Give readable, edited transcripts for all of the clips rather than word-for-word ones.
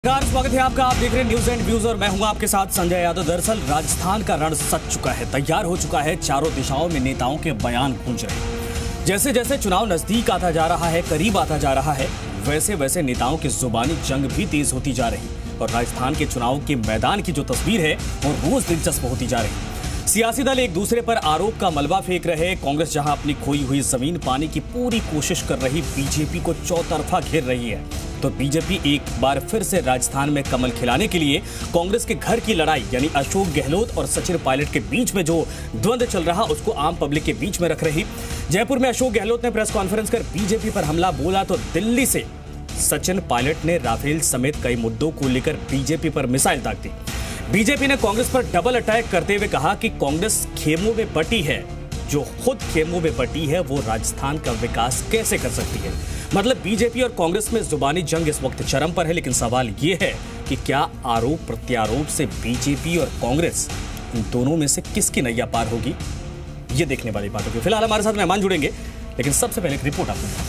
स्वागत है आपका। आप देख रहे हैं न्यूज एंड व्यूज और मैं हूं आपके साथ संजय यादव। दरअसल राजस्थान का रण सज चुका है, तैयार हो चुका है। चारों दिशाओं में नेताओं के बयान गूंज रहे हैं। जैसे जैसे चुनाव नजदीक आता जा रहा है, करीब आता जा रहा है, वैसे वैसे नेताओं की जुबानी जंग भी तेज होती जा रही। और राजस्थान के चुनाव के मैदान की जो तस्वीर है वो रोज दिलचस्प होती जा रही। सियासी दल एक दूसरे पर आरोप का मलबा फेंक रहे। कांग्रेस जहां अपनी खोई हुई जमीन पाने की पूरी कोशिश कर रही, बीजेपी को चौतरफा घेर रही है, तो बीजेपी एक बार फिर से राजस्थान में कमल खिलाने के लिए कांग्रेस के घर की लड़ाई यानी अशोक गहलोत और सचिन पायलट के बीच में जो द्वंद्व चल रहा उसको आम पब्लिक के बीच में रख रही। जयपुर में अशोक गहलोत ने प्रेस कॉन्फ्रेंस कर बीजेपी पर हमला बोला, तो दिल्ली से सचिन पायलट ने राफेल समेत कई मुद्दों को लेकर बीजेपी पर मिसाइल दाग दी। बीजेपी ने कांग्रेस पर डबल अटैक करते हुए कहा कि कांग्रेस खेमों में बटी है, जो खुद खेमों में बटी है वो राजस्थान का विकास कैसे कर सकती है। मतलब बीजेपी और कांग्रेस में जुबानी जंग इस वक्त चरम पर है, लेकिन सवाल यह है कि क्या आरोप प्रत्यारोप से बीजेपी और कांग्रेस इन दोनों में से किसकी नैया पार होगी, ये देखने वाली बात होगी। फिलहाल हमारे साथ मेहमान जुड़ेंगे, लेकिन सबसे पहले एक रिपोर्ट आपको।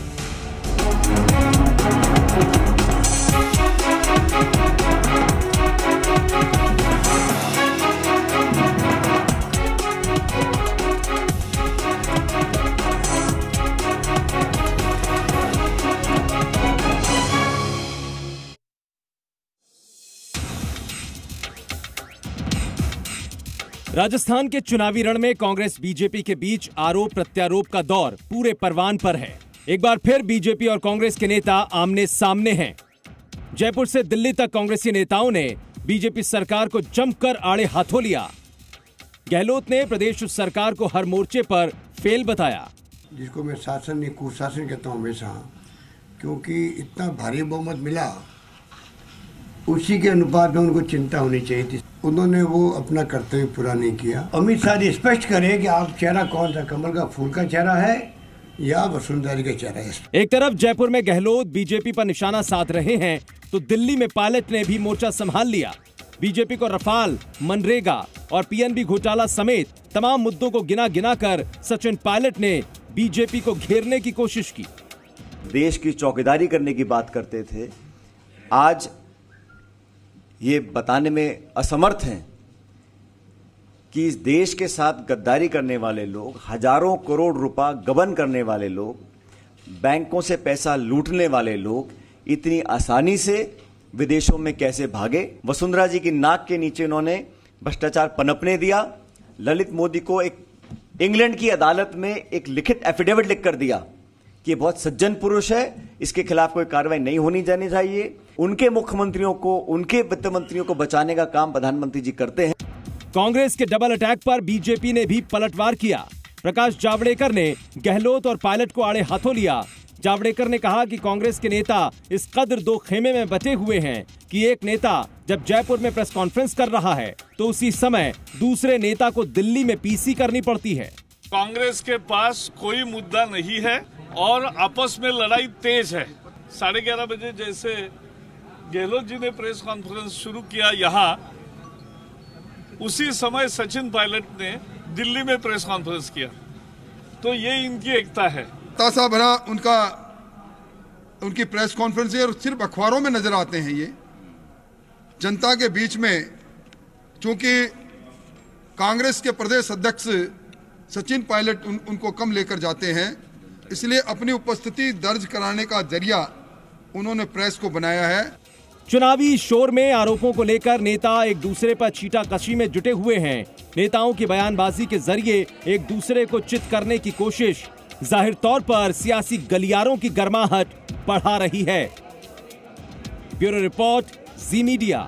राजस्थान के चुनावी रण में कांग्रेस बीजेपी के बीच आरोप प्रत्यारोप का दौर पूरे परवान पर है। एक बार फिर बीजेपी और कांग्रेस के नेता आमने सामने हैं। जयपुर से दिल्ली तक कांग्रेसी नेताओं ने बीजेपी सरकार को जमकर आड़े हाथों लिया। गहलोत ने प्रदेश सरकार को हर मोर्चे पर फेल बताया। जिसको मैं शासन नहीं कुशासन कहता हूँ हमेशा, क्योंकि इतना भारी बहुमत मिला, उसी के अनुपात में उनको चिंता होनी चाहिए थी। उन्होंने वो अपना कर्तव्य पूरा नहीं किया। अमित शाह जी स्पष्ट करें कि आप चेहरा कौन सा, कमल का फूल का चेहरा है या वसुंधरा जी का चेहरा है। एक तरफ जयपुर में गहलोत बीजेपी पर निशाना साध रहे हैं, तो दिल्ली में पायलट ने भी मोर्चा संभाल लिया। बीजेपी को रफाल, मनरेगा और पीएनबी घोटाला समेत तमाम मुद्दों को गिना गिना कर सचिन पायलट ने बीजेपी को घेरने की कोशिश की। देश की चौकीदारी करने की बात करते थे, आज ये बताने में असमर्थ हैं कि इस देश के साथ गद्दारी करने वाले लोग, हजारों करोड़ रुपया गबन करने वाले लोग, बैंकों से पैसा लूटने वाले लोग इतनी आसानी से विदेशों में कैसे भागे। वसुंधरा जी की नाक के नीचे उन्होंने भ्रष्टाचार पनपने दिया। ललित मोदी को एक इंग्लैंड की अदालत में एक लिखित एफिडेविट लिखकर दिया कि बहुत सज्जन पुरुष है, इसके खिलाफ कोई कार्रवाई नहीं होनी जानी चाहिए। उनके मुख्यमंत्रियों को, उनके वित्त मंत्रियों को बचाने का काम प्रधानमंत्री जी करते हैं। कांग्रेस के डबल अटैक पर बीजेपी ने भी पलटवार किया। प्रकाश जावड़ेकर ने गहलोत और पायलट को आड़े हाथों लिया। जावड़ेकर ने कहा कि कांग्रेस के नेता इस कदर दो खेमे में बटे हुए हैं कि एक नेता जब जयपुर में प्रेस कॉन्फ्रेंस कर रहा है तो उसी समय दूसरे नेता को दिल्ली में पीसी करनी पड़ती है। कांग्रेस के पास कोई मुद्दा नहीं है और आपस में लड़ाई तेज है। 11:30 बजे जैसे गहलोत जी ने प्रेस कॉन्फ्रेंस शुरू किया यहाँ, उसी समय सचिन पायलट ने दिल्ली में प्रेस कॉन्फ्रेंस किया। तो ये इनकी एकता है। तासा भरा उनकी प्रेस कॉन्फ्रेंस है और सिर्फ अखबारों में नजर आते हैं। ये जनता के बीच में, चूंकि कांग्रेस के प्रदेश अध्यक्ष सचिन पायलट उनको कम लेकर जाते हैं, इसलिए अपनी उपस्थिति दर्ज कराने का जरिया उन्होंने प्रेस को बनाया है। चुनावी शोर में आरोपों को लेकर नेता एक दूसरे पर छींटाकशी में जुटे हुए हैं। नेताओं की बयानबाजी के जरिए एक दूसरे को चित करने की कोशिश जाहिर तौर पर सियासी गलियारों की गर्माहट बढ़ा रही है। Bureau report, Zee media.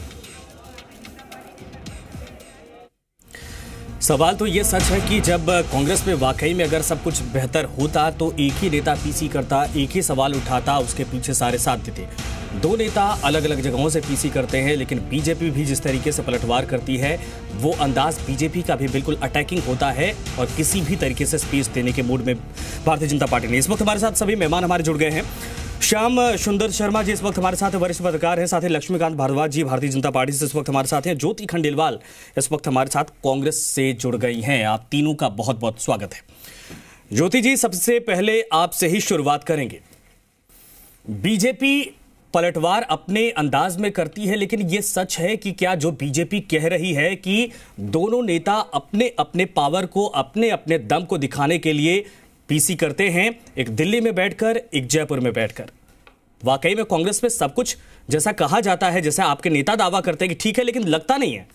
सवाल तो ये सच है कि जब कांग्रेस में वाकई में अगर सब कुछ बेहतर होता तो एक ही नेता पीसी करता, एक ही सवाल उठाता, उसके पीछे सारे साथ देते। दो नेता अलग अलग जगहों से पीसी करते हैं, लेकिन बीजेपी भी जिस तरीके से पलटवार करती है वो अंदाज बीजेपी का भी बिल्कुल अटैकिंग होता है और किसी भी तरीके से स्पेस देने के मूड में भारतीय जनता पार्टी ने। इस वक्त हमारे साथ सभी मेहमान हमारे जुड़ गए हैं। श्याम सुंदर शर्मा जी इस वक्त हमारे साथ वरिष्ठ पत्रकार हैं, साथ ही लक्ष्मीकांत भारद्वाज जी भारतीय जनता पार्टी से इस वक्त हमारे साथ हैं, ज्योति खंडेलवाल इस वक्त हमारे साथ कांग्रेस से जुड़ गई हैं। आप तीनों का बहुत बहुत स्वागत है। ज्योति जी, सबसे पहले आपसे ही शुरुआत करेंगे। बीजेपी पलटवार अपने अंदाज में करती है, लेकिन यह सच है कि क्या जो बीजेपी कह रही है कि दोनों नेता अपने अपने पावर को, अपने अपने दम को दिखाने के लिए पीसी करते हैं, एक दिल्ली में बैठकर, एक जयपुर में बैठकर? वाकई में कांग्रेस में सब कुछ जैसा कहा जाता है, जैसा आपके नेता दावा करते हैं कि ठीक है, लेकिन लगता नहीं है।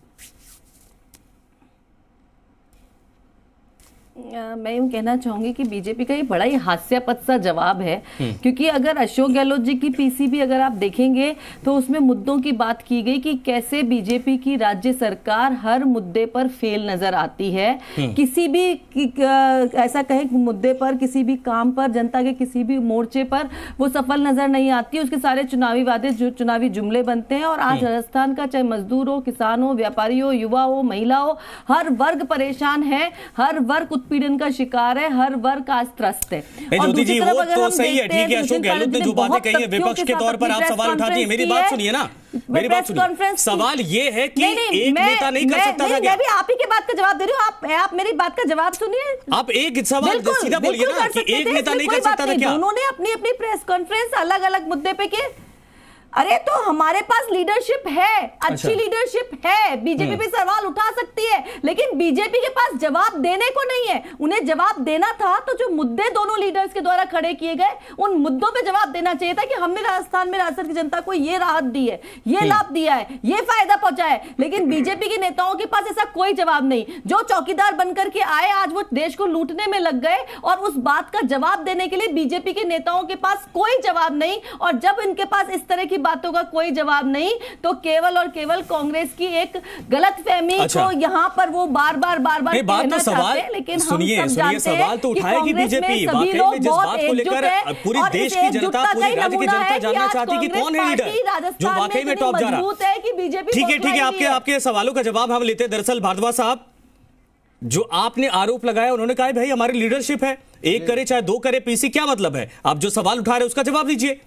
मैं यूं कहना चाहूंगी कि बीजेपी का ये बड़ा ही हास्यास्पद सा जवाब है, क्योंकि अगर अशोक गहलोत जी की पीसी भी अगर आप देखेंगे तो उसमें मुद्दों की बात की गई कि कैसे बीजेपी की राज्य सरकार हर मुद्दे पर फेल नजर आती है। किसी भी ऐसा कहें मुद्दे पर, किसी भी काम पर, जनता के किसी भी मोर्चे पर वो सफल नजर नहीं आती। उसके सारे चुनावी वादे, जो चुनावी जुमले बनते हैं। और आज राजस्थान का चाहे मजदूर हो, किसान हो, व्यापारी हो, युवा हो, महिला हो, हर वर्ग परेशान है, हर वर्ग उत्पीड़न का शिकार है, हर वर्ग आज त्रस्त है। ज्योति जी, वो तो सही है, ठीक है। अशोक गहलोत ने जो बातें कही है विपक्ष के तौर पर आप सवाल उठाती है। मेरी बात सुनिए ना, मेरी बात सुनिए। सवाल ये है कि एक नेता नहीं कर सकता था क्या? मैं भी आप ही की बात का जवाब दे रही हूँ, आप मेरी बात का जवाब सुनिए। आप एक सवाल सीधा बोलिए ना कि एक नेता नहीं कर सकता था क्या? दोनों ने अपनी अपनी प्रेस कॉन्फ्रेंस अलग अलग मुद्दे पे किए। अरे तो हमारे पास लीडरशिप है, अच्छी लीडरशिप है, बीजेपी पे सवाल उठा सकती है, लेकिन बीजेपी के पास जवाब देने को नहीं है। उन्हें जवाब देना था तो जो मुद्दे दोनों लीडर्स के द्वारा खड़े किए गए, उन मुद्दों पे जवाब देना चाहिए था कि हमने राजस्थान में राजस्थान की जनता को ये राहत दी है, ये लाभ दिया है, ये फायदा पहुंचा है। लेकिन बीजेपी के नेताओं के पास ऐसा कोई जवाब नहीं। जो चौकीदार बनकर के आए, आज वो देश को लूटने में लग गए, और उस बात का जवाब देने के लिए बीजेपी के नेताओं के पास कोई जवाब नहीं। और जब इनके पास इस तरह की बातों का कोई जवाब नहीं, तो केवल और केवल कांग्रेस की एक गलतफहमी को यहाँ पर वो बार बार कहना चाहते हैं। लेकिन सुनिए, सवाल तो उठाएगी बीजेपी। वाकई में जिस बात को लेकर पूरी देश की जनता, पूरी राज्य की जनता जानना चाहती है कि कौन है लीडर जो वाकई में टॉप जा रहा है कि बीजेपी। ठीक है, आपके सवालों का जवाब हम लेते हैं। दरअसल भारद्वाज साहब, जो आपने आरोप लगाया, उन्होंने कहा भाई हमारी लीडरशिप है, एक करे चाहे दो करे, पीसी क्या मतलब है? आप जो सवाल उठा रहे हैं उसका जवाब दीजिए।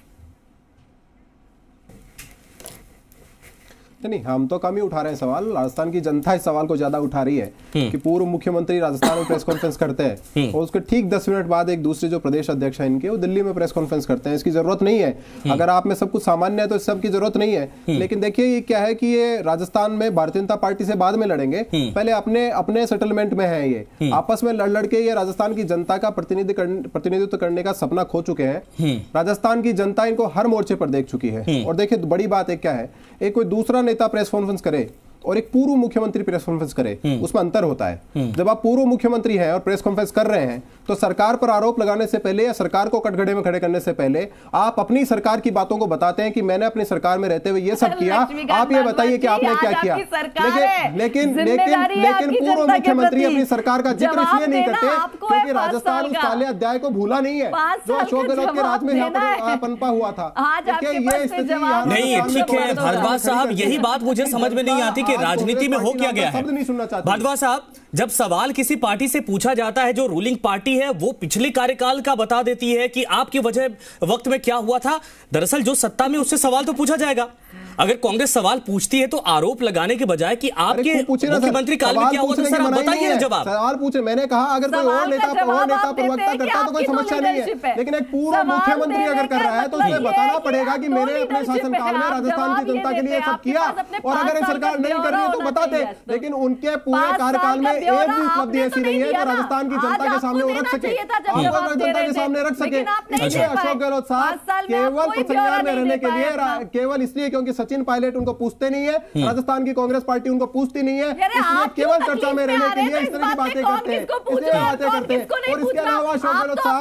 नहीं, हम तो कम ही उठा रहे हैं सवाल। राजस्थान की जनता इस सवाल को ज्यादा उठा रही है कि पूर्व मुख्यमंत्री राजस्थान में प्रेस कॉन्फ्रेंस करते हैं और उसके ठीक 10 मिनट बाद एक दूसरे जो प्रदेश अध्यक्ष है इनके, वो दिल्ली में प्रेस कॉन्फ्रेंस करते हैं। इसकी जरूरत नहीं है। अगर आप में सब कुछ सामान्य है तो इस सब की जरूरत नहीं है। लेकिन देखिए ये क्या है कि ये राजस्थान में भारतीय जनता पार्टी से बाद में लड़ेंगे, पहले अपने सेटलमेंट में है। ये आपस में लड़ के ये राजस्थान की जनता का प्रतिनिधित्व करने का सपना खो चुके हैं। राजस्थान की जनता इनको हर मोर्चे पर देख चुकी है। और देखिए बड़ी बात एक क्या है, एक कोई दूसरा नेता प्रेस कॉन्फ्रेंस करे और एक पूर्व मुख्यमंत्री प्रेस कॉन्फ्रेंस करे, उसमें अंतर होता है। जब आप पूर्व मुख्यमंत्री हैं और प्रेस कॉन्फ्रेंस कर रहे हैं तो सरकार पर आरोप लगाने से पहले या सरकार को कटघरे में खड़े करने से पहले आप अपनी सरकार की बातों को बताते हैं कि मैंने अपनी सरकार में रहते हुए ये सब किया। आप ये बताइए कि आपने क्या किया। लेकिन पूर्व मुख्यमंत्री अपनी सरकार का जिक्र इसलिए नहीं करते क्योंकि राजस्थान उस काले अध्याय को भूला नहीं है जो अशोक गहलोत के राज में पनपा हुआ था। नहीं, ठीक है भारद्वाज साहब, यही बात मुझे समझ में नहीं आती कि राजनीति में हो क्या गया है। भारद्वाज साहब, जब सवाल किसी पार्टी से पूछा जाता है जो रूलिंग पार्टी है, वो पिछले कार्यकाल का बता देती है कि आपके वक्त में क्या हुआ था। दरअसल जो सत्ता में, उससे सवाल तो पूछा जाएगा। अगर कांग्रेस सवाल पूछती है तो आरोप लगाने के बजाय कि आपके मुख्यमंत्री काल में क्या हुआ था, सर आप बताइए जवाब। सवाल पूछे, मैंने कहा अगर कोई और नेता प्रवक्ता करता तो कोई समस्या नहीं है, लेकिन एक पूर्व मुख्यमंत्री अगर कर रहा है तो उसे बताना पड़ेगा कि मैंने अपने शासनकाल में राजस्थान की जनता के लिए सब किया। और अगर सरकार नहीं कर रही है तो बताते, लेकिन उनके पूरे कार्यकाल में एक भी उपलब्धि ऐसी नहीं है जो राजस्थान की जनता के सामने वो रख सके, जनता के सामने रख सके। अशोक गहलोत साहब केवल प्रसंगार में रहने के लिए, केवल इसलिए क्योंकि सचिन पायलट उनको पूछते नहीं है, राजस्थान की कांग्रेस पार्टी उनको पूछती नहीं है, इसलिए केवल चर्चा में रहने के लिए इस तरह की बातें करते हैं, इसलिए बातें करते हैं। और इसके अलावा अशोक गहलोत साहब,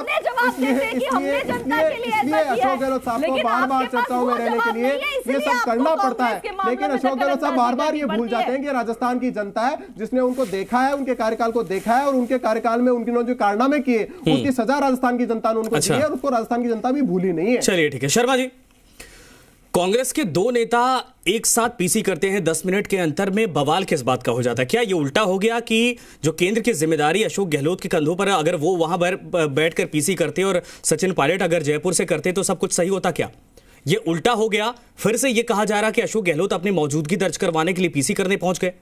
इसलिए अशोक गहलोत साहब को बार बार चर्चाओं में रहने के लिए ये सब करना पड़ता है। लेकिन अशोक गहलोत साहब बार बार ये भूल जाते हैं कि राजस्थान की जनता है जिसने उनको देखा है, उनके कार्यकाल को देखा है और उनके कार्यकाल में उन्होंने जो कारनामे किए उसकी सजा राजस्थान की जनता ने उनको दी है और उसको राजस्थान की जनता भी भूली नहीं है। चलिए ठीक है। शर्मा जी, कांग्रेस के दो नेता एक साथ पीसी करते हैं, 10 मिनट के अंतर में बवाल किस बात का हो जाता है? क्या ये उल्टा हो गया कि जो केंद्र की जिम्मेदारी अशोक गहलोत के कंधों पर, अगर वो वहां बैठकर पीसी करते और सचिन पायलट अगर जयपुर से करते तो सब कुछ सही होता? क्या ये उल्टा हो गया? फिर से ये कहा जा रहा कि अशोक गहलोत अपनी मौजूदगी दर्ज करवाने के लिए पीसी करने पहुंच गए।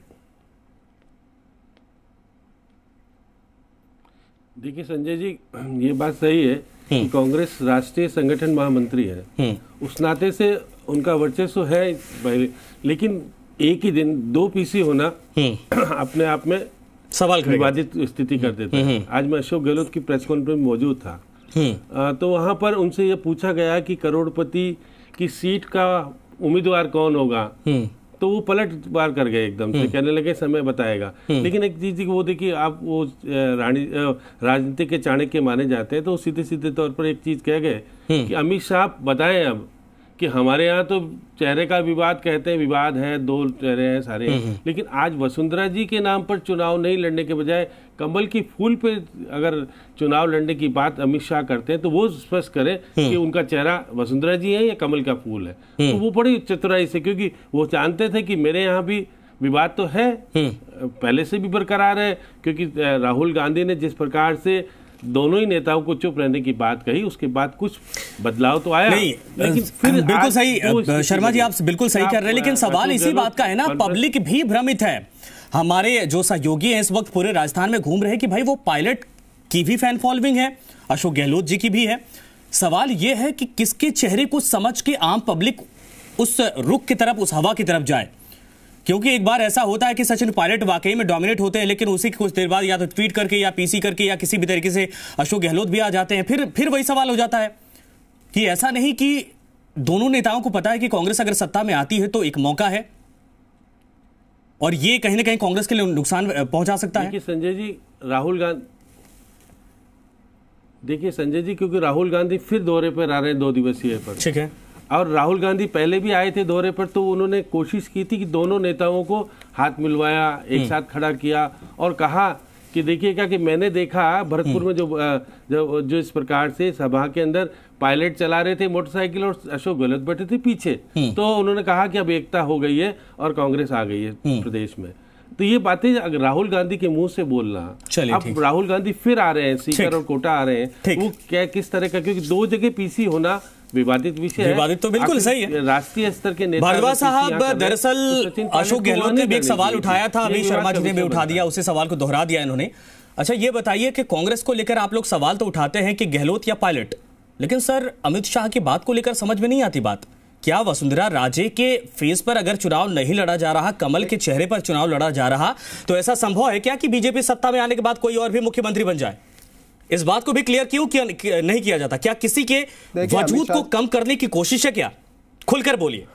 देखिए संजय जी, ये बात सही है कि कांग्रेस राष्ट्रीय संगठन महामंत्री है, उस नाते से उनका वर्चस्व है, लेकिन एक ही दिन 2 पीसी होना अपने आप में सवाल विवादित स्थिति कर देता है। आज मैं अशोक गहलोत की प्रेस कॉन्फ्रेंस में मौजूद था, तो वहां पर उनसे ये पूछा गया कि करोड़पति की सीट का उम्मीदवार कौन होगा, तो वो पलट बार कर गए एकदम से, कहने लगे समय बताएगा। लेकिन एक चीज वो देखिए, आप वो राजनीति के चाणक्य माने जाते हैं, तो सीधे सीधे तौर पर एक चीज कह गए कि अमित शाह बताएं अब कि हमारे यहाँ तो चेहरे का विवाद कहते हैं, विवाद है, 2 चेहरे हैं सारे, लेकिन आज वसुंधरा जी के नाम पर चुनाव नहीं लड़ने के बजाय कमल की फूल पे अगर चुनाव लड़ने की बात अमित शाह करते हैं, तो वो स्पष्ट करें कि उनका चेहरा वसुंधरा जी है या कमल का फूल है। तो वो बड़ी चतुराई से, क्योंकि वो जानते थे कि मेरे यहाँ भी विवाद तो है, पहले से भी बरकरार है, क्योंकि राहुल गांधी ने जिस प्रकार से दोनों ही नेताओं को चुप रहने की बात कही, उसके बाद कुछ बदलाव तो आया नहीं, लेकिन फिर बिल्कुल सही शर्मा जी, आप बिल्कुल सही कर रहे हैं, लेकिन सवाल इसी बात का है ना, पब्लिक भी भ्रमित है। हमारे जो सहयोगी हैं इस वक्त पूरे राजस्थान में घूम रहे हैं कि भाई वो पायलट की भी फैन फॉलोइंग है, अशोक गहलोत जी की भी है। सवाल यह है कि किसके चेहरे को समझ के आम पब्लिक उस रुख की तरफ, उस हवा की तरफ जाए, क्योंकि एक बार ऐसा होता है कि सचिन पायलट वाकई में डोमिनेट होते हैं, लेकिन उसी कुछ देर बाद या तो ट्वीट करके या पीसी करके या किसी भी तरीके से अशोक गहलोत भी आ जाते हैं। फिर वही सवाल हो जाता है कि ऐसा नहीं कि दोनों नेताओं को पता है कि कांग्रेस अगर सत्ता में आती है तो एक मौका है और ये कहीं ना कहीं कांग्रेस के लिए नुकसान पहुंचा सकता है। देखिए संजय जी, क्योंकि राहुल गांधी फिर दौरे पर आ रहे हैं 2 दिवसीय पर, ठीक है, और राहुल गांधी पहले भी आए थे दौरे पर, तो उन्होंने कोशिश की थी कि दोनों नेताओं को हाथ मिलवाया, एक साथ खड़ा किया और कहा कि देखिए क्या कि मैंने देखा भरतपुर में जो इस प्रकार से सभा के अंदर पायलट चला रहे थे मोटरसाइकिल और अशोक गहलोत बैठे थे पीछे, तो उन्होंने कहा कि अब एकता हो गई है और कांग्रेस आ गई है प्रदेश में। तो ये बातें अगर राहुल गांधी के मुंह से बोलना, अब राहुल गांधी फिर आ रहे हैं, सीकर और कोटा आ रहे हैं, वो क्या किस तरह का, क्योंकि 2 जगह पीसी होना विवादित विषय है। विवादित तो बिल्कुल सही है। राष्ट्रीय स्तर के नेता भारद्वाज साहब, दरअसल अशोक गहलोत ने भी एक सवाल उठाया था, अभी शर्मा जी ने भी उठा दिया, उसी सवाल को दोहरा दिया इन्होंने। अच्छा ये बताइए कि कांग्रेस को लेकर आप लोग सवाल तो उठाते हैं कि गहलोत या पायलट, लेकिन सर अमित शाह की बात को लेकर समझ में नहीं आती बात। क्या वसुंधरा राजे के फेस पर अगर चुनाव नहीं लड़ा जा रहा, कमल के चेहरे पर चुनाव लड़ा जा रहा, तो ऐसा संभव है क्या कि बीजेपी सत्ता में आने के बाद कोई और भी मुख्यमंत्री बन जाए? इस बात को भी क्लियर क्यों नहीं किया जाता? क्या किसी के वजूद को कम करने की कोशिश है क्या? खुलकर बोलिए।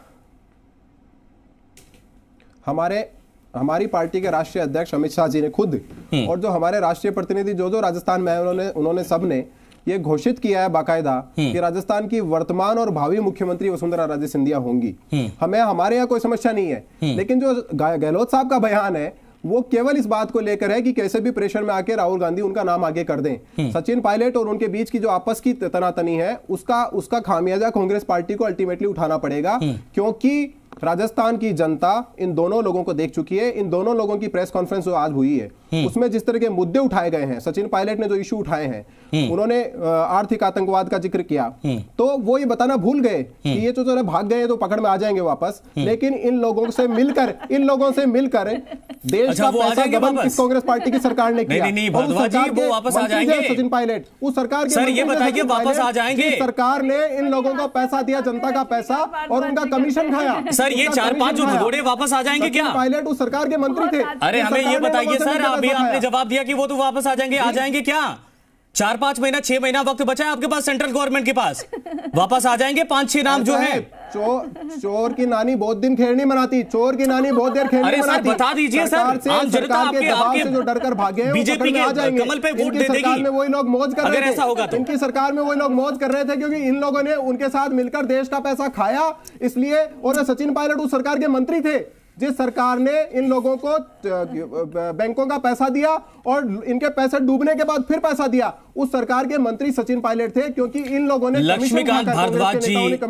हमारी पार्टी के राष्ट्रीय अध्यक्ष अमित शाह जी ने खुद और जो हमारे राष्ट्रीय प्रतिनिधि जो राजस्थान में है, उन्होंने सबने ये घोषित किया है बाकायदा कि राजस्थान की वर्तमान और भावी मुख्यमंत्री वसुंधरा राजे सिंधिया होंगी। हमारे यहाँ कोई समस्या नहीं है, लेकिन जो गहलोत साहब का बयान है वो केवल इस बात को लेकर है कि कैसे भी प्रेशर में आके राहुल गांधी उनका नाम आगे कर दें। सचिन पायलट और उनके बीच की जो आपस की तनातनी है उसका खामियाजा कांग्रेस पार्टी को अल्टीमेटली उठाना पड़ेगा, क्योंकि राजस्थान की जनता इन दोनों लोगों को देख चुकी है। इन दोनों लोगों की प्रेस कॉन्फ्रेंस जो आज हुई है उसमें जिस तरह के मुद्दे उठाए गए हैं, सचिन पायलट ने जो इशू उठाए हैं, उन्होंने आर्थिक आतंकवाद का जिक्र किया, तो वो ये बताना भूल गए कि ये जो भाग गए तो पकड़ में आ जाएंगे वापस, लेकिन इन लोगों से मिलकर देश का पैसा गबन किस कांग्रेस पार्टी की सरकार ने किया? वो वापस आ जाएंगे। सचिन पायलट उस सरकार के, सर ये बताइए वापस आ जाएंगे? सरकार ने इन लोगों को पैसा दिया, जनता का पैसा, और उनका कमीशन खाया। सर ये 4-5 जो भगोड़े वापस आ जाएंगे क्या? पायलट उस सरकार के मंत्री थे। अरे हमें ये बताइए सर, अभी आपने जवाब दिया कि वो तो वापस आ जाएंगे। आ जाएंगे क्या? 4-5 महीना 6 महीना वक्त बचा है आपके पास, सेंट्रल गवर्नमेंट के पास। वापस आ जाएंगे 5-6 नाम जो है। चोर की नानी बहुत दिन खेल नहीं मनाती, चोर की नानी बहुत देर खेल नहीं मनाती। बता दीजिए सर, आम जनता आपके जो डरकर भागे बीजेपी के कमल पे वोट दे देगी। वही लोग मौज कर रहे थे, ऐसा होगा तो इनकी सरकार में वही लोग मौज कर रहे थे, क्योंकि इन लोगों ने उनके साथ मिलकर देश का पैसा खाया, इसलिए। और सचिन पायलट उस सरकार के मंत्री थे जिस सरकार ने इन लोगों को बैंकों का पैसा दिया और इनके पैसे डूबने के बाद फिर पैसा दिया। उस सरकार के मंत्री सचिन पायलट थे, क्योंकि इन लोगों ने लक्ष्मीकांत भारद्वाज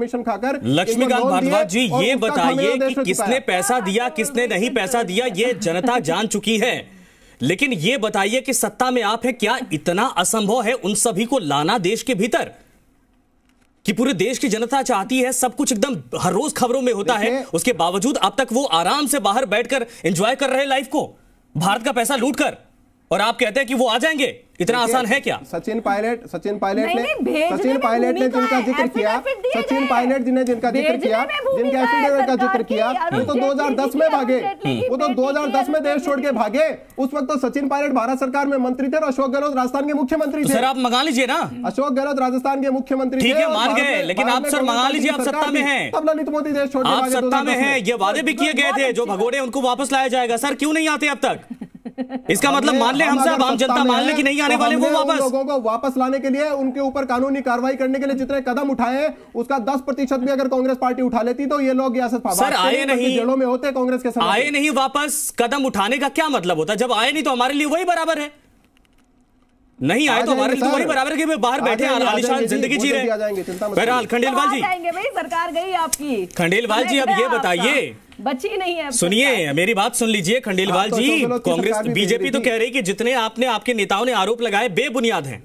जी ये बताइए कि किसने पैसा दिया, किसने नहीं पैसा दिया, ये जनता जान चुकी है। लेकिन ये बताइए कि सत्ता में आप हैं, क्या इतना असंभव है उन सभी को लाना देश के भीतर कि पूरे देश की जनता चाहती है, सब कुछ एकदम हर रोज खबरों में होता है, उसके बावजूद अब तक वो आराम से बाहर बैठकर एंजॉय कर रहे लाइफ को, भारत का पैसा लूटकर? और आप कहते हैं कि वो आ जाएंगे, इतना आसान है क्या? सचिन पायलट ने जिनका जिक्र किया, सचिन पायलट जिन्हें जिनका जिक्र किया, जिनके एफिडेविट का जिक्र किया, वो तो 2010 में भागे, वो तो 2010 में देश छोड़ के भागे। उस वक्त तो सचिन पायलट भारत सरकार में मंत्री थे और अशोक गहलोत राजस्थान के मुख्यमंत्री थे। सर आप मंगा लीजिए ना, अशोक गहलोत राजस्थान के मुख्यमंत्री, ठीक है मान गए, लेकिन आप सर मंगा लीजिए, आप सत्ता में हैं, तब ललित मोदी देश छोड़ के आप सत्ता में हैं, ये वादे भी किए गए थे, जो भगोड़े उनको वापस लाया जाएगा। सर क्यों नहीं आते अब तक? इसका मतलब मान ले हम सब, आम जनता मान ले कि नहीं आने वाले वो वापस। लोगों को वापस लाने के लिए, उनके ऊपर कानूनी कार्रवाई करने के लिए जितने कदम उठाए हैं, उसका 10% भी अगर कांग्रेस पार्टी उठा लेती तो ये लोग सर आए नहीं, जेलों में होते कांग्रेस के समय। आए नहीं वापस, कदम उठाने का क्या मतलब होता? जब आए नहीं तो हमारे लिए वही बराबर है, नहीं आए तो हमारे लिए वही बराबर है कि बाहर बैठे आलीशान जिंदगी जी रहे। बहरहाल खंडेलवाल जी, सरकार गई आपकी। खंडेलवाल जी अब ये बताइए, बची नहीं है, सुनिए मेरी बात सुन लीजिए खंडेलवाल जी, कांग्रेस बीजेपी तो कह रही कि जितने आपके नेताओं ने आरोप लगाए बेबुनियाद हैं।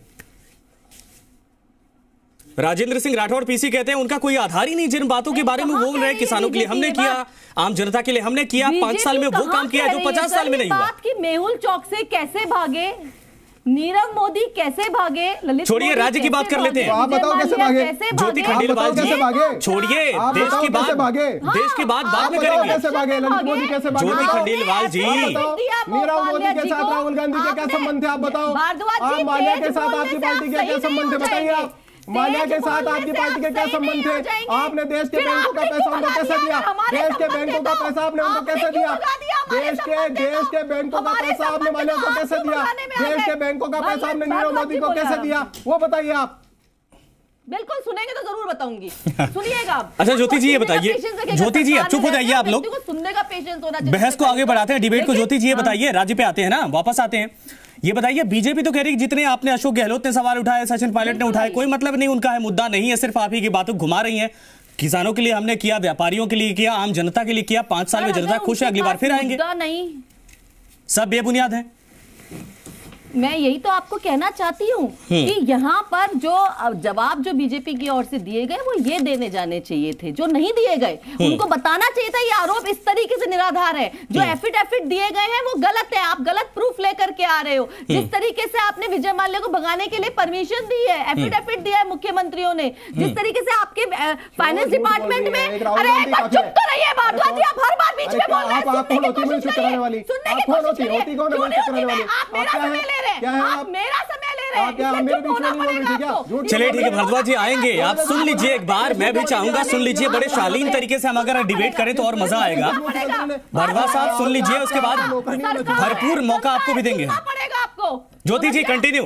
राजेंद्र सिंह राठौड़ पीसी कहते हैं उनका कोई आधार ही नहीं, जिन बातों के बारे में वो बोल रहे हैं किसानों के लिए हमने किया, आम जनता के लिए हमने किया, 5 साल में वो काम किया जो 50 साल में नहीं हुआ। मेहुल चौक से कैसे भागे, नीरव मोदी कैसे भागे, ललित छोड़िए राज्य की बात कर लेते हैं। आप बताओ कैसे भागे, ज्योति खंडेलवाल जी छोड़िए, देश की बात भागे, देश की बात बाद में करेंगे। कैसे भागे ललित मोदी, कैसे भागे ज्योति खंडेलवाल जी, नीरव मोदी के साथ राहुल गांधी के क्या संबंध थे आप बताओ? आप माल्या के साथ आपकी पार्टी के क्या संबंध थे बताइए? आप माल्या के साथ आपकी पार्टी के क्या संबंध थे? आपने देश के बैंकों का पैसा उनको कैसे दिया? देश के बैंकों का पैसा आपने उनको कैसे दिया? देश के बैंकों का पैसा आपने माल्या को कैसे दिया? देश के बैंकों का पैसा आपने नीरव मोदी को कैसे दिया? वो बताइए आप। बिल्कुल सुनेंगे तो जरूर बताऊंगी, सुनिएगा। अच्छा ज्योति जी ये बताइए, ज्योति जी अब चुप हो जाइए आप लोग, सुनने का पेशेंस होना चाहिए। बहस को आगे बढ़ाते हैं, डिबेट को। ज्योति जी ये बताइए, राज्य पे आते हैं ना, वापस आते हैं, ये बताइए बीजेपी तो कह रही है जितने आपने अशोक गहलोत ने सवाल उठाए, सचिन पायलट ने उठाए, कोई मतलब नहीं उनका है, मुद्दा नहीं है, सिर्फ आप ही की बातों घुमा रही हैं। किसानों के लिए हमने किया, व्यापारियों के लिए किया, आम जनता के लिए किया, 5 साल में जनता खुश है, अगली बार फिर आएंगे। नहीं, सब बेबुनियाद है। मैं यही तो आपको कहना चाहती हूँ कि यहाँ पर जो जवाब जो बीजेपी की ओर से दिए गए वो ये देने जाने चाहिए थे, जो नहीं दिए गए उनको बताना चाहिए था ये आरोप इस तरीके से निराधार है, जो एफिडेविट दिए गए हैं वो गलत है, आप गलत प्रूफ लेकर के आ रहे हो। जिस तरीके से आपने विजय माल्या को भगाने के लिए परमिशन दी है, एफिडेविट दिया है मुख्यमंत्रियों ने, जिस तरीके से आपके फाइनेंस डिपार्टमेंट में, अरे चुप तो रहिए भारद्वाज जी, आप हर बार बीच में बोल रहे हैं, आप मेरा समय ले रहे हैं। चलिए ठीक है भारद्वाज जी आएंगे, आप सुन लीजिए एक बार, मैं भी चाहूंगा सुन लीजिए, बड़े शालीन तरीके से हम अगर डिबेट करें तो और मजा आएगा। भारद्वाज साहब सुन लीजिए, उसके बाद भरपूर मौका आपको भी देंगे। ज्योति जी कंटिन्यू।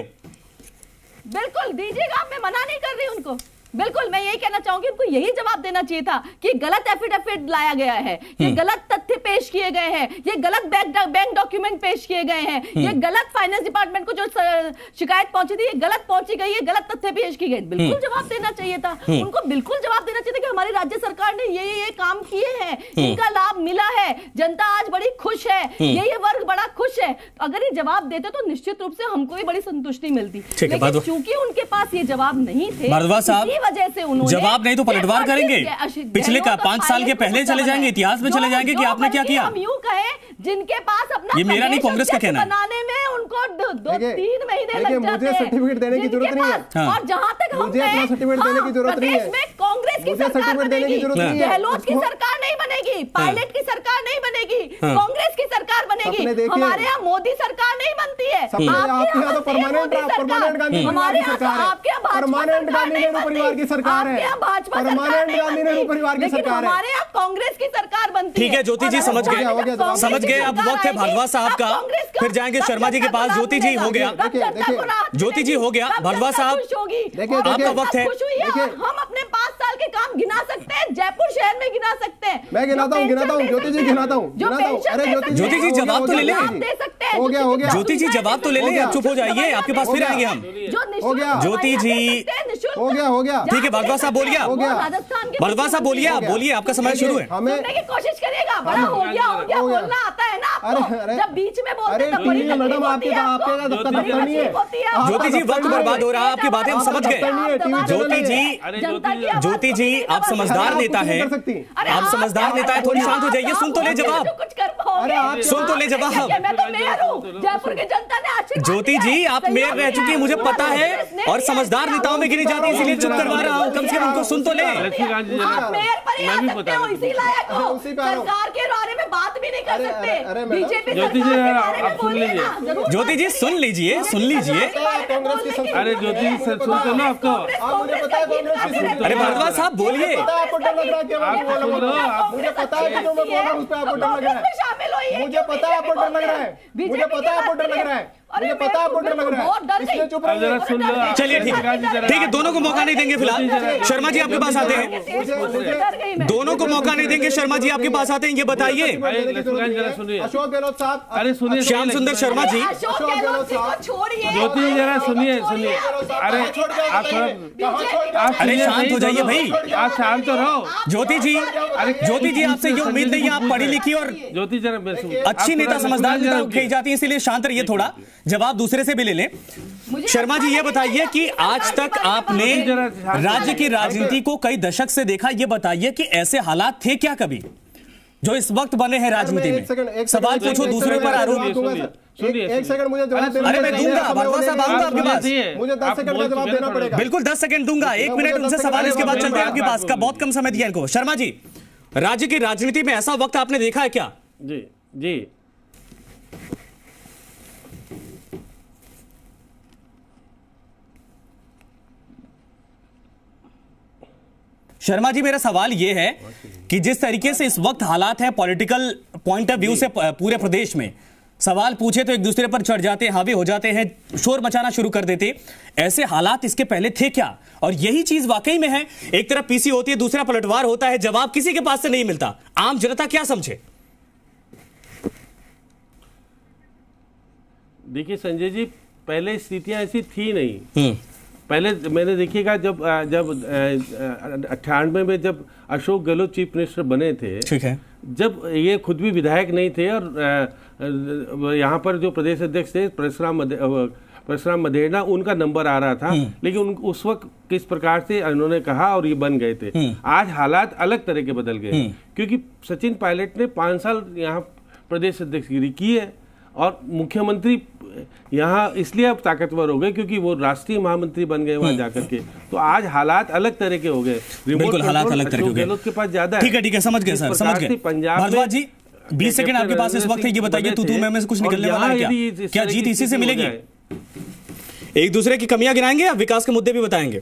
बिल्कुल दीजिएगा, मैं मना नहीं कर रही उनको, बिल्कुल मैं यही कहना चाहूंगी उनको यही जवाब देना चाहिए था कि गलत एफिडेविट लाया गया है, ये गलत तथ्य पेश किए गए हैं, ये गलत बैंक डॉक्यूमेंट पेश किए गए हैं, ये गलत फाइनेंस डिपार्टमेंट को जो शिकायत पहुंची थी ये गलत पहुंची गई है, गलत तथ्य पेश किए गए। बिल्कुल जवाब देना चाहिए था उनको, बिल्कुल जवाब देना चाहिए था कि हमारी राज्य सरकार ने ये काम किए हैं, इनका लाभ मिला है, जनता आज बड़ी खुश है, ये वर्ग बड़ा खुश है। अगर ये जवाब देते तो निश्चित रूप से हमको भी बड़ी संतुष्टि मिलती, लेकिन चूंकि उनके पास ये जवाब नहीं थे, वजह से उन्होंने जवाब नहीं तो पलटवार करेंगे, पिछले का 5 साल के पहले चले जाएंगे, इतिहास में चले जाएंगे कि आपने क्या किया। हम यूं कहें जिनके पास अपना ये मेरा नहीं कांग्रेस का कहना है, बनाने में उनको 2-3 महीने लग जाते हैं, मुझे सर्टिफिकेट देने की जरूरत नहीं है, और जहां तक हम मुझे अपना सर्टिफिकेट देने की जरूरत नहीं है, प्रदेश में कांग्रेस की सरकार बनेगी, गहलोत की सरकार नहीं बनेगी, पायलट की सरकार नहीं बनेगी, कांग्रेस की सरकार बनेगी, हमारे यहाँ मोदी सरकार नहीं बनती है, आपके यहाँ तो परमानेंट गांधी हमारे यहाँ परमानेंट गांधी नेहरू परिवार की सरकार है, परमानेंट गांधी नेहरू परिवार की सरकार है, हमारे यहाँ कांग्रेस की सरकार बनती है। ठीक है ज्योति जी समझ गए, अब वक्त है भारद्वाज साहब का, फिर जाएंगे शर्मा जी के पास। ज्योति जी हो गया, ज्योति जी हो गया, भारद्वाज साहब आपका वक्त है। हम अपने 5 साल के काम गिना सकते हैं, जयपुर शहर में गिना सकते हैं, मैं गिनाता हूँ ज्योति जी गिनाता हूँ। अरे ज्योति जी जवाब तो ले ले, हो गया ज्योति जी जवाब तो ले ले, चुप हो जाइए, आपके पास फिर आएंगे हम। ज्योति जी हो गया ठीक है, भारद्वाज साहब बोलिए, भारद्वाज साहब बोलिए, आप बोलिए, आपका समय शुरू है। हमें की कोशिश करिएगा, बड़ा हो गया बोलना आता है ना आपको, जब बीच में बोलते हैं बड़ी मैडम आपके नहीं है। ज्योति जी वक्त बर्बाद हो रहा है, आपकी बातें हम समझ गए। ज्योति जी आप समझदार नेता है, आप समझदार नेता है, थोड़ी शांत हो जाइए, सुन तो ले जवाब। होंगे। सुन तो ले जवाब। मैं तो मेयर हूँ, जयपुर की जनता ने आशीर्वाद ज्योति जी, आप मेयर रह चुकी है, मुझे पता है, और समझदार नेताओं में गिनी जाती है, इसीलिए चुप करवा रहा हूँ। कम से कम उनको सुन तो ले। आप मेयर पर ही आ सकते हो, इसी लायक हो, सरकार के बारे में बात भी नहीं कर सकते। बीजेपी ज्योति जी आप सुन लीजिए। ज्योति जी सुन लीजिए, सुन लीजिए। अरे ज्योति जी सुन तो लो आपको। अरे भारद्वाज साहब बोलिए। मुझे पता है कि जो मैं बोल रहा हूँ उस पर आपको डर लग रहा है। शामिल होइए। मुझे पता है आपको डर लग रहा है। मुझे पता है आपको डर लग रहा है। मुझे पता है आपको डर लग रहा है, इसलिए चुप रहिए। जरा सुन लो। चलिए ठीक है, दोनों को मौका नहीं देंगे फिलहाल। शर्मा जी आपके पास आते हैं, दोनों को मौका नहीं देंगे। शर्मा जी आपके पास आते हैं, ये बताइए। जरा सुनिए अशोक गहलोत साहब, अरे सुनिए श्याम सुंदर शर्मा जी। अशोक गहलोत को छोड़िए। ज्योति जी जरा सुनिए सुनिए। अरे आप थोड़ा अरे शांत हो जाइए भाई, आप शांत तो रहो। ज्योति जी, ज्योति जी आपसे ये उम्मीद नहीं है, आप पढ़ी लिखी और ज्योति जरा अच्छी नेता, समझदार नेता कही जाती है, इसीलिए शांत रहिए थोड़ा, जवाब दूसरे से भी ले लें। शर्मा जी ये बताइए कि आज तक आपने राज्य की राजनीति को कई दशक से देखा, ये बताइए कि ऐसे हालात थे क्या कभी जो इस वक्त बने हैं राजनीति में? सवाल पूछो, दूसरे पर आरोप। एक सेकंड मुझे जवाब देना। अरे मैं दूंगा, भारद्वाज साहब आऊंगा आपके पास। मुझे 10 सेकंड का जवाब देना पड़ेगा। बिल्कुल 10 सेकंड दूंगा, 1 मिनट उनसे सवाल, इसके बाद चलते हैं आपके पास का, बहुत कम समय दिया इनको। शर्मा जी, राज्य की राजनीति में ऐसा वक्त आपने देखा है क्या? जी जी शर्मा जी, मेरा सवाल यह है कि जिस तरीके से इस वक्त हालात है पॉलिटिकल पॉइंट ऑफ व्यू से पूरे प्रदेश में, सवाल पूछे तो एक दूसरे पर चढ़ जाते, हावी हो जाते हैं, शोर मचाना शुरू कर देते, ऐसे हालात इसके पहले थे क्या? और यही चीज वाकई में है, एक तरफ पीसी होती है, दूसरा पलटवार होता है, जवाब किसी के पास से नहीं मिलता, आम जनता क्या समझे? देखिए संजय जी, पहले स्थितियां ऐसी थी नहीं। पहले मैंने देखिएगा जब 98 में जब अशोक गहलोत चीफ मिनिस्टर बने थे, ठीक है, जब ये खुद भी विधायक नहीं थे और यहाँ पर जो प्रदेश अध्यक्ष थे परशुराम मधेड़ा, उनका नंबर आ रहा था, लेकिन उस वक्त किस प्रकार से उन्होंने कहा और ये बन गए थे। आज हालात अलग तरह के बदल गए, क्योंकि सचिन पायलट ने 5 साल यहाँ प्रदेश अध्यक्षगिरी की है और मुख्यमंत्री यहाँ इसलिए अब ताकतवर हो गए क्योंकि वो राष्ट्रीय महामंत्री बन गए वहां जाकर के। तो आज हालात अलग तरह के हो गए, बिल्कुल हालात अलग तरह के हो गए। गहलोत के पास ज्यादा है। ठीक है समझ गए सर, समझ गए। भारद्वाज जी 20 सेकंड आपके पास इस वक्त है, ये बताइए तू में से कुछ निकलने वाला है क्या जीत इसी से मिलेगी? एक दूसरे की कमियां गिनाएंगे या विकास के मुद्दे भी बताएंगे?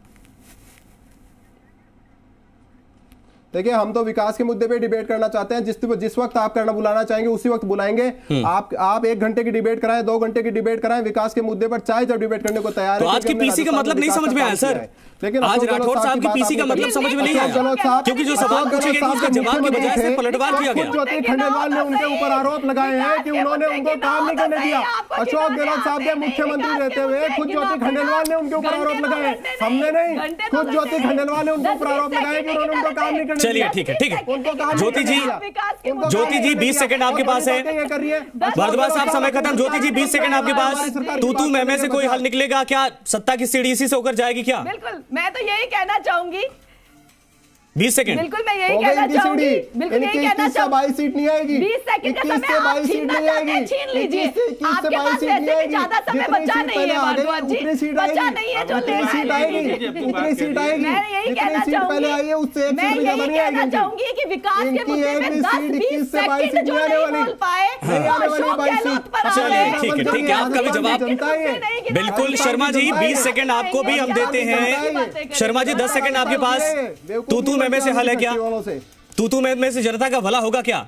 देखिए, हम तो विकास के मुद्दे पे डिबेट करना चाहते हैं। जिस वक्त आप करना बुलाना चाहेंगे उसी वक्त बुलाएंगे। आप 1 घंटे की डिबेट कराएं, 2 घंटे की डिबेट कराएं, विकास के मुद्दे पर चाहे जब डिबेट करने को तैयार है। तो आज की पीसी का मतलब नहीं समझ में आया सर, लेकिन आज राठौर साहब की पीसी का मतलब समझ में नहीं आया, क्योंकि जो सवाल पूछे गए उसका जवाब के बजाय से पलटवार किया गया। ज्योति खंडेलवाल ने उनके ऊपर आरोप लगाए हैं कि उन्होंने उनको काम नहीं करने दिया। अशोक गहलोत साहब के मुख्यमंत्री रहते हुए खुद ज्योति खंडेलवाल ने उनके ऊपर आरोप लगाए, हमने नहीं, खुद ज्योति खंडेलवाल ने उनके ऊपर आरोप लगाए कि उन्होंने उनको काम नहीं करने दिया। चलिए ठीक है ज्योति जी 20 सेकंड आपके पास है। भारद्वाज साहब समय खत्म। ज्योति जी 20 सेकंड आपके पास। तू में से कोई हल निकलेगा क्या? सत्ता की सीढ़ी इसी से होकर जाएगी क्या? बिल्कुल, मैं तो यही कहना चाहूंगी। 20 सेकंड। बिल्कुल मैं यही कहना चाहूंगी, बिल्कुल यही कहना चाहूंगी। 22 सीट नहीं आएगी, 20 सेकंड का समय आप छीनना चाहते हैं, छीन लीजिए। आपके पास वैसे भी ज्यादा समय बचा नहीं है भारद्वाज जी, बचा नहीं है जो ले सीट आएगी, उतनी सीट आएगी। मैं यही कहना चाहूंगी, मैं यही कहना चाहूंगी कि विकास के मुद्दे पे 10-20 सेकंड जो नहीं बोल पाए, अशोक गहलोत पर ठीक है, आपका भी जवाब। बिल्कुल शर्मा जी 20 सेकंड आपको भी हम देते हैं। शर्मा जी 10 सेकंड आपके पास। तू में से हल है क्या? तू में से जनता का भला होगा क्या?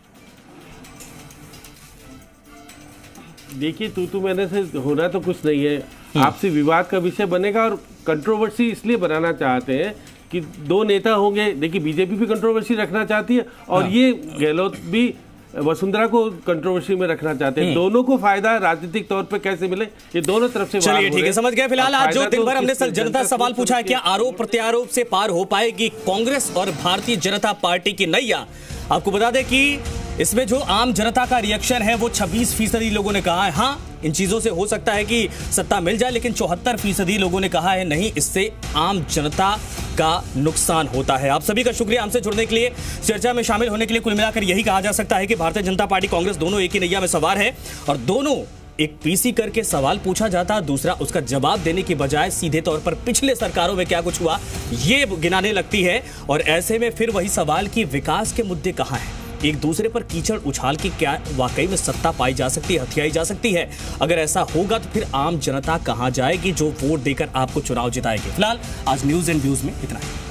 देखिए, तू मैंने से होना तो कुछ नहीं है, आपसी विवाद का विषय बनेगा और कंट्रोवर्सी इसलिए बनाना चाहते हैं कि 2 नेता होंगे। देखिए, बीजेपी भी कंट्रोवर्सी रखना चाहती है और ये गहलोत भी वसुंधरा को कंट्रोवर्सी में रखना चाहते हैं। दोनों को फायदा राजनीतिक तौर पे कैसे मिले, ये दोनों तरफ से। चलिए ठीक है, समझ गए। फिलहाल आज जो दिन भर हमने जनता सवाल पूछा है, क्या आरोप प्रत्यारोप से पार हो पाएगी कांग्रेस और भारतीय जनता पार्टी की नैया? आपको बता दें कि इसमें जो आम जनता का रिएक्शन है वो 26% लोगों ने कहा है हाँ इन चीजों से हो सकता है कि सत्ता मिल जाए, लेकिन 74% लोगों ने कहा है नहीं, इससे आम जनता का नुकसान होता है। आप सभी का शुक्रिया हमसे जुड़ने के लिए, चर्चा में शामिल होने के लिए। कुल मिलाकर यही कहा जा सकता है कि भारतीय जनता पार्टी कांग्रेस दोनों एक ही नैया में सवार है और दोनों एक पीसी करके सवाल पूछा जाता, दूसरा उसका जवाब देने की बजाय सीधे तौर पर पिछले सरकारों में क्या कुछ हुआ ये गिनाने लगती है। और ऐसे में फिर वही सवाल कि विकास के मुद्दे कहां हैं, एक दूसरे पर कीचड़ उछाल के क्या वाकई में सत्ता पाई जा सकती है, हथियाई जा सकती है? अगर ऐसा होगा तो फिर आम जनता कहां जाएगी जो वोट देकर आपको चुनाव जिताएगी। फिलहाल आज न्यूज एंड व्यूज में इतना ही।